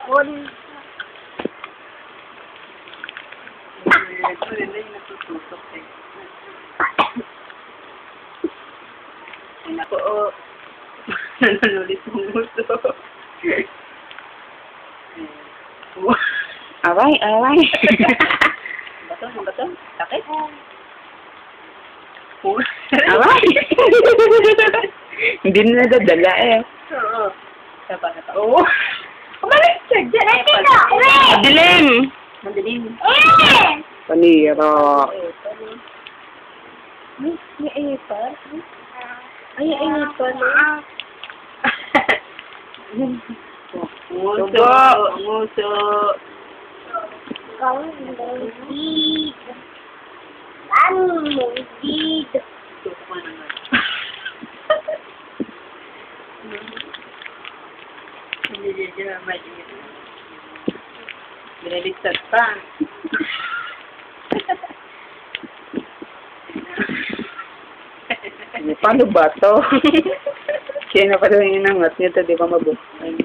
On. Maganda yung natutusok eh. Ay nako, oh. Nanunulit ng gusto. Away, away. Bato, bato. Sakit? Away. Hindi na nadadala eh. Oo. Saba na pa. Oo. Kumalit siya dyan. Madilim. Madilim. Panira. May ipar? Ay, ipar. Nguso. Nguso. Suko naman. Hindi dyan naman yun. Binaligtad pa. Paano ba to? Kaya na pala yung inangat niya, di ba mabuhay?